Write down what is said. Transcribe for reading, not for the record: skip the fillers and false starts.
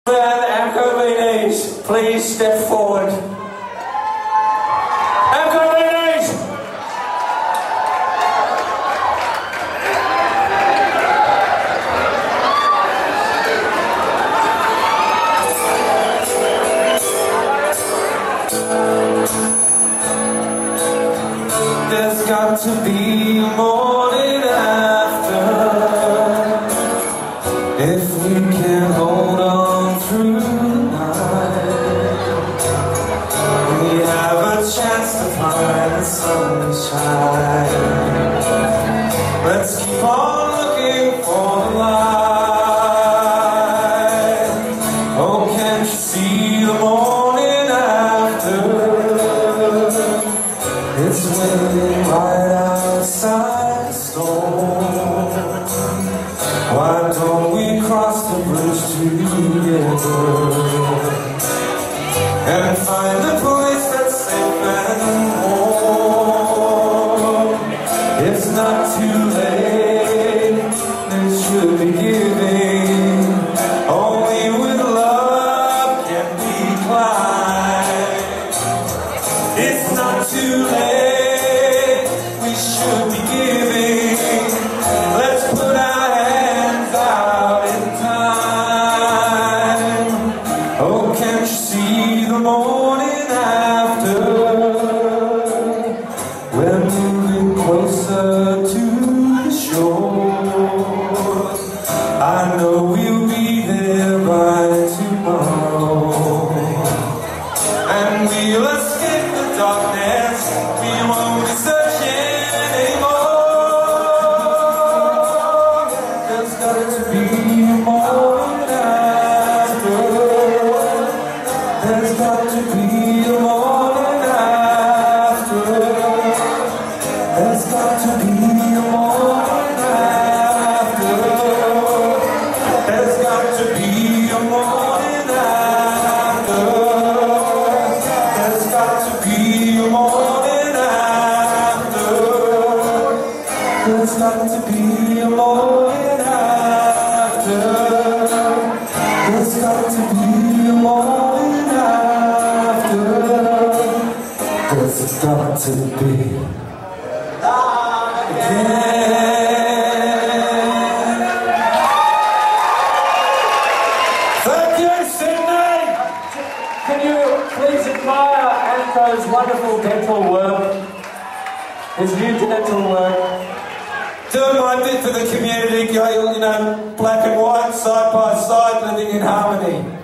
Anchor, please step forward. Anchor, there's got to be a morning after, if we can hold on through the night. We have a chance to find the sunshine. Let's keep on looking for the light. Oh, can't you see the morning after? It's waiting right outside the storm. Why don't we cross the bridge together and find a place that's safe and warm? It's not too late, there should be giving. Only with love can we climb. It's not too late, we should be giving. Let's put our hands out in time. Oh, can't you see the morning after? We're moving closer to the shore. I know we'll be there by tomorrow, and we'll escape the darkness. We won't be searching anymore. There's got to be a morning after. There's got to be a morning after. There's got to be a morning after. There's got to be a morning after. There's got to be a morning after. There's got to be a morning after. There's got to be a morning after. There's got to be again. Thank you, Sydney. Can you please admire Ancho's wonderful dental work, his new dental work? Doing my bit for the community, you know, black and white, side by side, living in harmony.